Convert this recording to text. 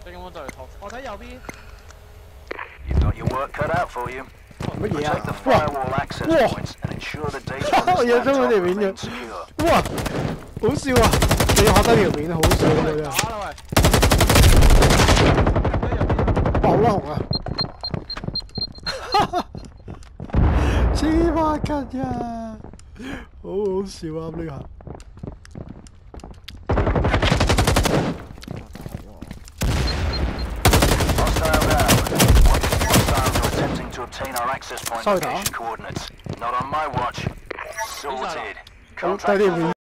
你咁我就嚟托。我睇右邊。 You've got your work cut out for you. 乜嘢啊？ Protect the firewall access points and ensure the data on 我 this 影咗佢 laptop 條片 remains 嘅。 secure. 哇！好笑啊！你學得條片好笑啊！真係。 打啦喂！ 哇！好紅啊！黐孖筋呀！好好笑啊！呢下。 To obtain our access point location coordinates. Not on my watch. Sorted. Contact